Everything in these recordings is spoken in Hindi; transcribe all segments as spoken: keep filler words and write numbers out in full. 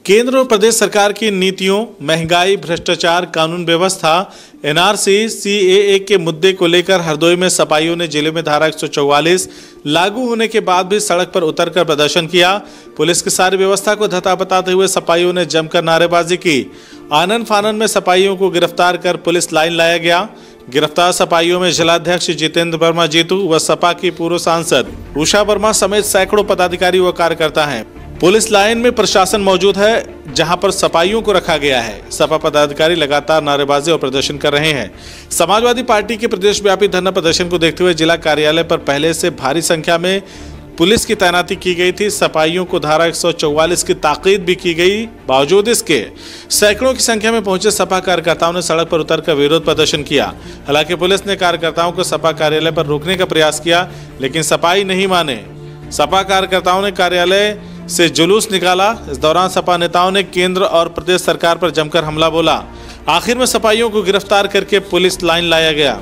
केंद्र और प्रदेश सरकार की नीतियों, महंगाई, भ्रष्टाचार, कानून व्यवस्था, एनआरसी, सीएए के मुद्दे को लेकर हरदोई में सपाइयों ने जिले में धारा एक सौ चौवालीस लागू होने के बाद भी सड़क पर उतरकर प्रदर्शन किया। पुलिस की सारी व्यवस्था को धता बताते हुए सपाइयों ने जमकर नारेबाजी की। आनन फानन में सपाइयों को गिरफ्तार कर पुलिस लाइन लाया गया। गिरफ्तार सपाइयों में जिलाध्यक्ष जितेंद्र वर्मा जीतू व सपा की पूर्व सांसद उषा वर्मा समेत सैकड़ों पदाधिकारी व कार्यकर्ता हैं। पुलिस लाइन में प्रशासन मौजूद है, जहां पर सपाइयों को रखा गया है। सपा पदाधिकारी लगातार नारेबाजी और प्रदर्शन कर रहे हैं। समाजवादी पार्टी के प्रदेशव्यापी धरना प्रदर्शन को देखते हुए जिला कार्यालय पर पहले से भारी संख्या में पुलिस की तैनाती की गई थी। सपाइयों को धारा एक सौ चौवालीस की ताकीद भी की गई। बावजूद इसके सैकड़ों की संख्या में पहुंचे सपा कार्यकर्ताओं ने सड़क पर उतरकर विरोध प्रदर्शन किया। हालांकि पुलिस ने कार्यकर्ताओं को सपा कार्यालय पर रोकने का प्रयास किया, लेकिन सपाई नहीं माने। सपा कार्यकर्ताओं ने कार्यालय से जुलूस निकाला। इस दौरान सपा नेताओं ने केंद्र और प्रदेश सरकार पर जमकर हमला बोला। आखिर में सपाइयों को गिरफ्तार करके पुलिस लाइन लाया गया।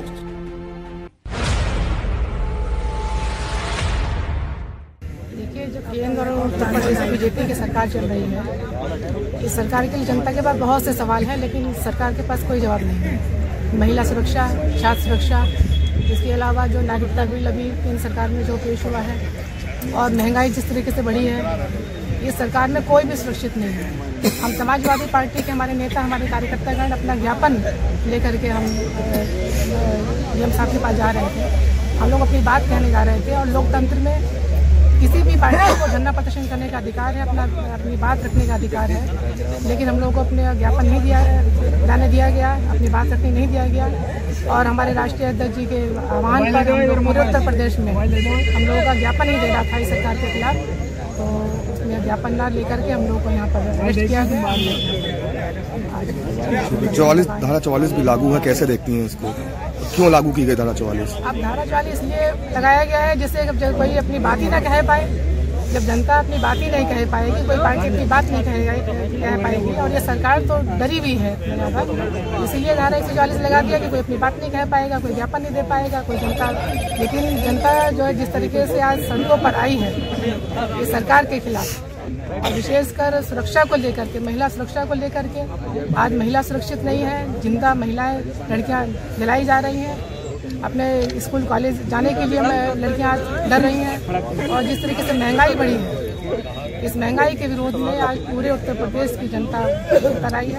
देखिए, जो केंद्र और उत्तर प्रदेश बीजेपी की सरकार चल रही है, इस सरकार के लिए जनता के पास बहुत से सवाल हैं, लेकिन सरकार के पास कोई जवाब नहीं है। महिला सुरक्षा, छात्र सुरक्षा, इसके अलावा जो नागरिकता बिल अभी केंद्र सरकार में जो पेश हुआ है, और महंगाई जिस तरीके से बढ़ी है, इस सरकार में कोई भी सुरक्षित नहीं है। हम समाजवादी पार्टी के हमारे नेता, हमारे कार्यकर्तागण अपना ज्ञापन लेकर के हम डीएम साहब के पास जा रहे थे। हम लोग अपनी बात कहने जा रहे थे, और लोकतंत्र में किसी भी पार्टी को धरना प्रदर्शन करने का अधिकार है, अपना अपनी बात रखने का अधिकार है, लेकिन हम लोगों को अपने ज्ञापन नहीं दिया जाने दिया गया, अपनी बात रखने नहीं दिया गया। और हमारे राष्ट्रीय अध्यक्ष जी के आह्वान पर हम लोग पूरे उत्तर प्रदेश में हम लोगों का ज्ञापन ही देना था इस सरकार के खिलाफ, तो उसमें ज्ञापन ना लेकर के हम लोग को यहाँ पर अरेस्ट किया गया। चौवालीस धारा चौवालीस भी लागू है, कैसे देखती हैं इसको? क्यों लागू की गई धारा चौवालीस? अब धारा चौवालीस इसलिए लगाया गया है जिससे जब कोई अपनी बात ही ना कह पाए, जब जनता अपनी बात ही नहीं कह पाएगी, कोई पार्टी अपनी बात नहीं कह पाएगी, और ये सरकार तो डरी हुई है ज़्यादा, इसीलिए धारा एक सौ चालीस लगा दिया कि कोई अपनी बात नहीं कह पाएगा, कोई ज्ञापन नहीं दे पाएगा, कोई जनता। लेकिन जनता जो है जिस तरीके से आज सड़कों पर आई है ये सरकार के खिलाफ, और विशेषकर सुरक्षा को लेकर के, महिला सुरक्षा को लेकर के, आज महिला सुरक्षित नहीं है। जिंदा महिलाएं, लड़कियां जलाई जा रही हैं, अपने स्कूल कॉलेज जाने के लिए लड़कियां डर रही हैं, और जिस तरीके से महंगाई बढ़ी है, इस महंगाई के विरोध में आज पूरे उत्तर प्रदेश की जनता उतर आई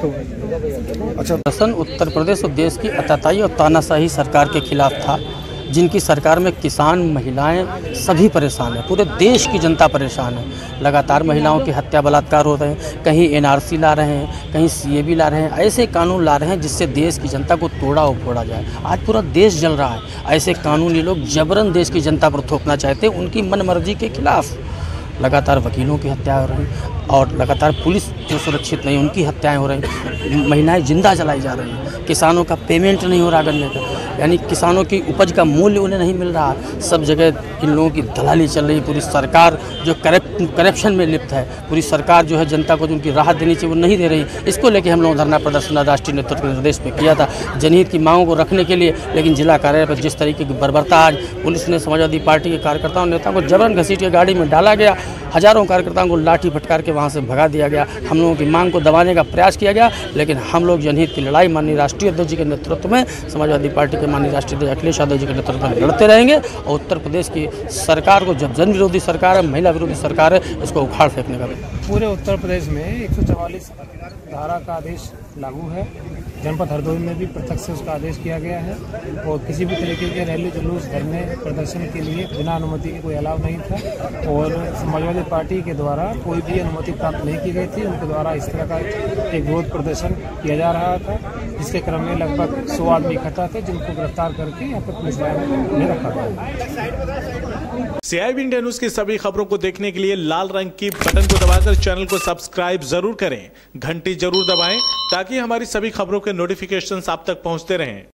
है। अच्छा, प्रदर्शन उत्तर प्रदेश और देश की अताताई और तानाशाही सरकार के खिलाफ था, जिनकी सरकार में किसान, महिलाएं सभी परेशान हैं। पूरे देश की जनता परेशान है। लगातार महिलाओं की हत्या, बलात्कार हो रहे हैं, कहीं एनआरसी ला रहे हैं, कहीं सीएबी ला रहे हैं। ऐसे कानून ला रहे हैं जिससे देश की जनता को तोड़ा और फोड़ा जाए। आज पूरा देश जल रहा है। ऐसे कानून ये लोग जबरन देश की जनता पर थोपना चाहते हैं, उनकी मनमर्जी के खिलाफ। लगातार वकीलों की हत्या हो रही है, और लगातार पुलिस जो सुरक्षित नहीं, उनकी हत्याएं हो रही। महिलाएं जिंदा जलाई जा रही हैं। किसानों का पेमेंट नहीं हो रहा गन्ने का, यानी किसानों की उपज का मूल्य उन्हें नहीं मिल रहा। सब जगह इन लोगों की दलाली चल रही है। पूरी सरकार जो करप्शन में लिप्त है, पूरी सरकार जो है जनता को जो उनकी राहत देनी चाहिए वो नहीं दे रही। इसको लेकर हम लोग धरना प्रदर्शन राष्ट्रीय नेतृत्व के निर्देश में किया था, जनहित की मांगों को रखने के लिए। लेकिन जिला कार्यालय पर जिस तरीके की बर्बरता आज पुलिस ने, समाजवादी पार्टी के कार्यकर्ताओं नेताओं को जबरन घसीट के गाड़ी में डाला गया। हजारों कार्यकर्ताओं को लाठी फटकार के वहाँ से भगा दिया गया। हम लोगों की मांग को दबाने का प्रयास किया गया, लेकिन हम लोग जनहित की लड़ाई माननीय राष्ट्रीय अध्यक्ष जी के नेतृत्व में, समाजवादी पार्टी के माननीय राष्ट्रीय अध्यक्ष अखिलेश यादव जी के नेतृत्व में लड़ते रहेंगे। और उत्तर प्रदेश की सरकार को, जब जन विरोधी सरकार है, महिला विरोधी सरकार है, इसको उखाड़ फेंकने का। पूरे उत्तर प्रदेश में एक सौ चौवालीस धारा का आदेश लागू है। जनपद हरदोई में भी प्रत्यक्ष से उसका आदेश किया गया है, और किसी भी तरीके के रैली, जुलूस, धरने, प्रदर्शन के लिए बिना अनुमति के कोई अलाव नहीं था। और समाजवादी पार्टी के द्वारा कोई भी अनुमति प्राप्त नहीं की गई थी। उनके द्वारा इस तरह का एक विरोध प्रदर्शन किया जा रहा था, जिसके क्रम में लगभग सौ आदमी इकट्ठा थे, जिनको गिरफ्तार करके यहाँ पर पुलिस लाइन में रखा गया। सीआईबी इंडिया न्यूज की सभी खबरों को देखने के लिए लाल रंग की बटन को दबाकर चैनल को सब्सक्राइब जरूर करें, घंटी जरूर दबाएं, ताकि हमारी सभी खबरों के नोटिफिकेशंस आप तक पहुंचते रहें।